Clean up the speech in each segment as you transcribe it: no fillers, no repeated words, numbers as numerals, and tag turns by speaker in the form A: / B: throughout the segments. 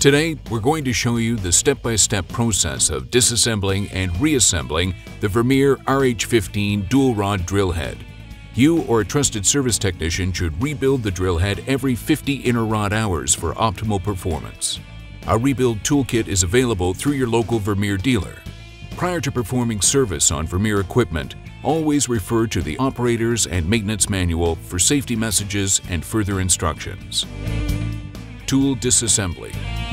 A: Today, we're going to show you the step-by-step process of disassembling and reassembling the Vermeer RH15 dual rod drill head. You or a trusted service technician should rebuild the drill head every 50 inner rod hours for optimal performance. Our rebuild toolkit is available through your local Vermeer dealer. Prior to performing service on Vermeer equipment, always refer to the operator's and maintenance manual for safety messages and further instructions. Tool disassembly.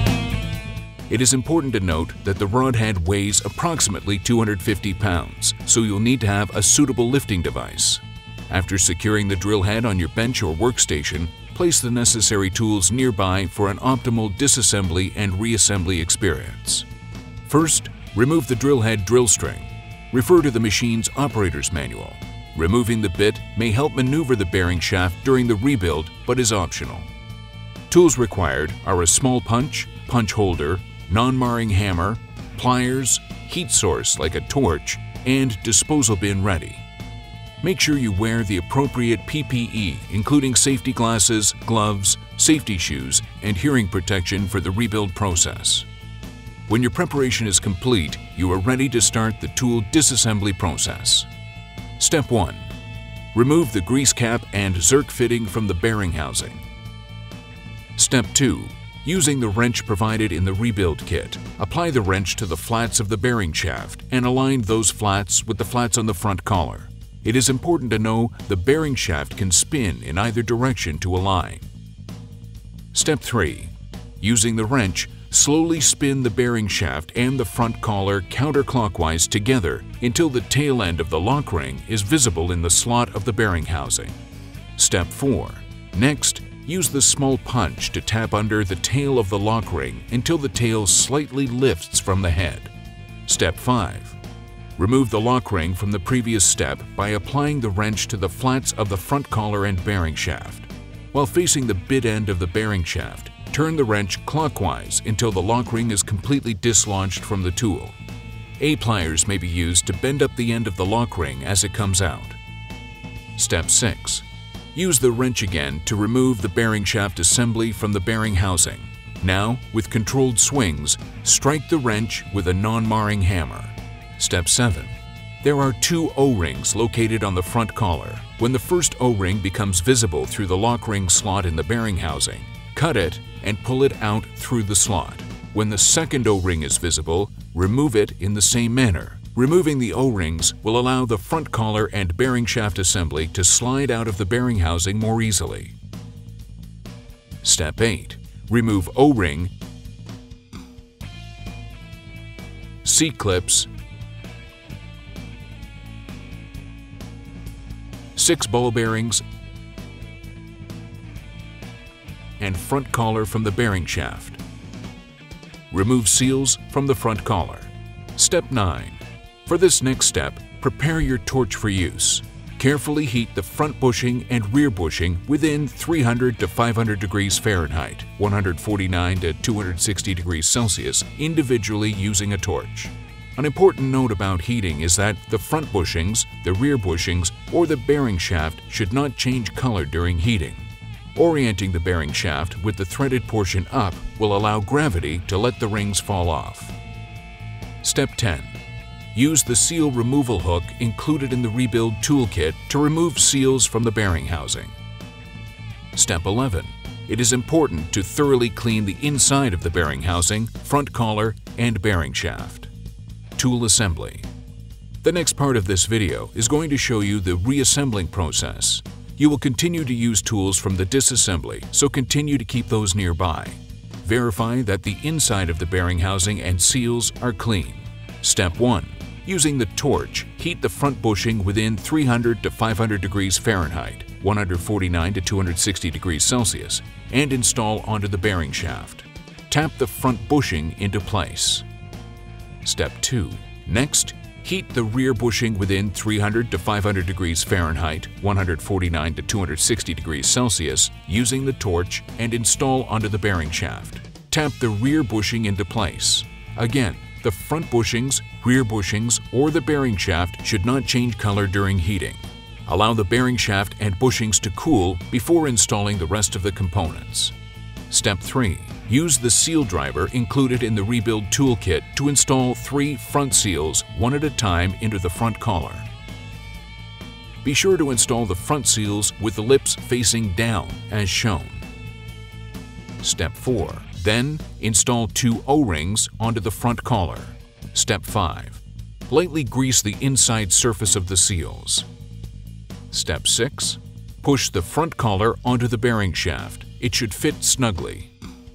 A: It is important to note that the rod head weighs approximately 250 pounds, so you'll need to have a suitable lifting device. After securing the drill head on your bench or workstation, place the necessary tools nearby for an optimal disassembly and reassembly experience. First, remove the drill head drill string. Refer to the machine's operator's manual. Removing the bit may help maneuver the bearing shaft during the rebuild, but is optional. Tools required are a small punch holder, non-marring hammer, pliers, heat source like a torch, and disposal bin ready. Make sure you wear the appropriate PPE, including safety glasses, gloves, safety shoes, and hearing protection for the rebuild process. When your preparation is complete, you are ready to start the tool disassembly process. Step 1. Remove the grease cap and zerk fitting from the bearing housing. Step 2. Using the wrench provided in the rebuild kit, apply the wrench to the flats of the bearing shaft and align those flats with the flats on the front collar. It is important to know the bearing shaft can spin in either direction to align. Step 3. Using the wrench, slowly spin the bearing shaft and the front collar counterclockwise together until the tail end of the lock ring is visible in the slot of the bearing housing. Step 4. Next, use the small punch to tap under the tail of the lock ring until the tail slightly lifts from the head. Step 5. Remove the lock ring from the previous step by applying the wrench to the flats of the front collar and bearing shaft. While facing the bit end of the bearing shaft, turn the wrench clockwise until the lock ring is completely dislodged from the tool. A-pliers may be used to bend up the end of the lock ring as it comes out. Step 6. Use the wrench again to remove the bearing shaft assembly from the bearing housing. Now, with controlled swings, strike the wrench with a non-marring hammer. Step 7. There are two O-rings located on the front collar. When the first O-ring becomes visible through the lock ring slot in the bearing housing, cut it and pull it out through the slot. When the second O-ring is visible, remove it in the same manner. Removing the O-rings will allow the front collar and bearing shaft assembly to slide out of the bearing housing more easily. Step 8. Remove O-ring, C-clips, 6 ball bearings, and front collar from the bearing shaft. Remove seals from the front collar. Step 9. For this next step, prepare your torch for use. Carefully heat the front bushing and rear bushing within 300 to 500 degrees Fahrenheit, 149 to 260 degrees Celsius, individually using a torch. An important note about heating is that the front bushings, the rear bushings, or the bearing shaft should not change color during heating. Orienting the bearing shaft with the threaded portion up will allow gravity to let the rings fall off. Step 10. Use the seal removal hook included in the rebuild toolkit to remove seals from the bearing housing. Step 11. It is important to thoroughly clean the inside of the bearing housing, front collar, and bearing shaft. Tool assembly. The next part of this video is going to show you the reassembling process. You will continue to use tools from the disassembly, so continue to keep those nearby. Verify that the inside of the bearing housing and seals are clean. Step 1. Using the torch, heat the front bushing within 300 to 500 degrees Fahrenheit, 149 to 260 degrees Celsius, and install onto the bearing shaft. Tap the front bushing into place. Step 2. Next, heat the rear bushing within 300 to 500 degrees Fahrenheit, 149 to 260 degrees Celsius, using the torch and install onto the bearing shaft. Tap the rear bushing into place. Again, the front bushings, rear bushings, or the bearing shaft should not change color during heating. Allow the bearing shaft and bushings to cool before installing the rest of the components. Step 3. Use the seal driver included in the rebuild toolkit to install 3 front seals one at a time into the front collar. Be sure to install the front seals with the lips facing down as shown. Step 4. Then, install 2 O-rings onto the front collar. Step 5. Lightly grease the inside surface of the seals. Step 6. Push the front collar onto the bearing shaft. It should fit snugly.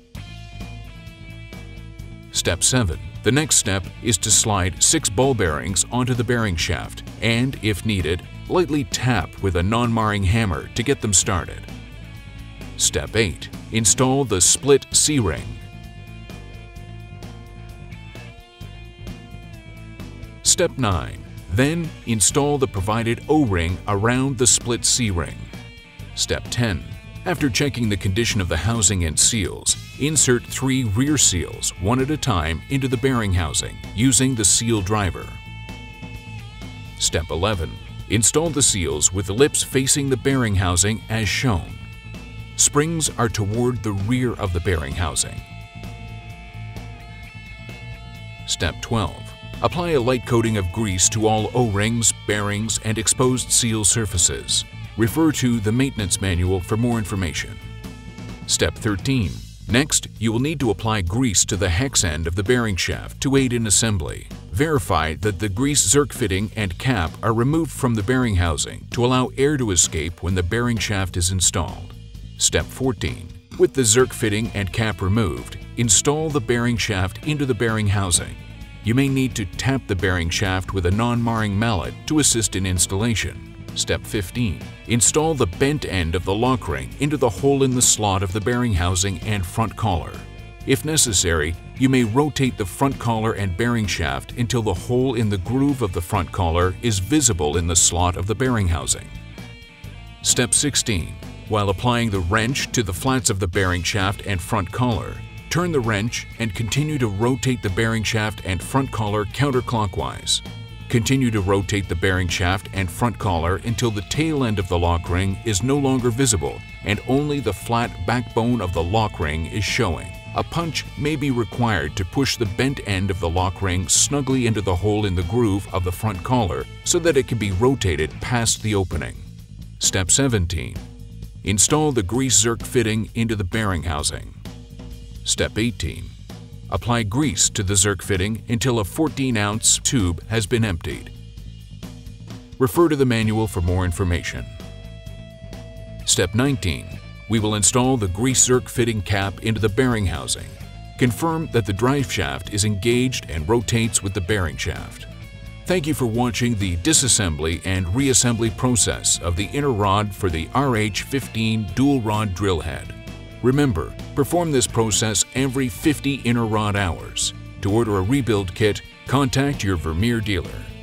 A: Step 7. The next step is to slide 6 ball bearings onto the bearing shaft and, if needed, lightly tap with a non-marring hammer to get them started. Step 8. Install the split C-ring. Step 9. Then, install the provided O-ring around the split C-ring. Step 10. After checking the condition of the housing and seals, insert 3 rear seals one at a time into the bearing housing using the seal driver. Step 11. Install the seals with the lips facing the bearing housing as shown. Springs are toward the rear of the bearing housing. Step 12. Apply a light coating of grease to all O-rings, bearings, and exposed seal surfaces. Refer to the maintenance manual for more information. Step 13. Next, you will need to apply grease to the hex end of the bearing shaft to aid in assembly. Verify that the grease zerk fitting and cap are removed from the bearing housing to allow air to escape when the bearing shaft is installed. Step 14. With the zerk fitting and cap removed, install the bearing shaft into the bearing housing. You may need to tap the bearing shaft with a non-marring mallet to assist in installation. Step 15. Install the bent end of the lock ring into the hole in the slot of the bearing housing and front collar. If necessary, you may rotate the front collar and bearing shaft until the hole in the groove of the front collar is visible in the slot of the bearing housing. Step 16. While applying the wrench to the flats of the bearing shaft and front collar, turn the wrench and continue to rotate the bearing shaft and front collar counterclockwise. Continue to rotate the bearing shaft and front collar until the tail end of the lock ring is no longer visible and only the flat backbone of the lock ring is showing. A punch may be required to push the bent end of the lock ring snugly into the hole in the groove of the front collar so that it can be rotated past the opening. Step 17. Install the grease zerk fitting into the bearing housing. Step 18. Apply grease to the zerk fitting until a 14-ounce tube has been emptied. Refer to the manual for more information. Step 19. We will install the grease zerk fitting cap into the bearing housing. Confirm that the drive shaft is engaged and rotates with the bearing shaft. Thank you for watching the disassembly and reassembly process of the inner rod for the RH15 dual rod drill head. Remember, perform this process every 50 inner rod hours. To order a rebuild kit, contact your Vermeer dealer.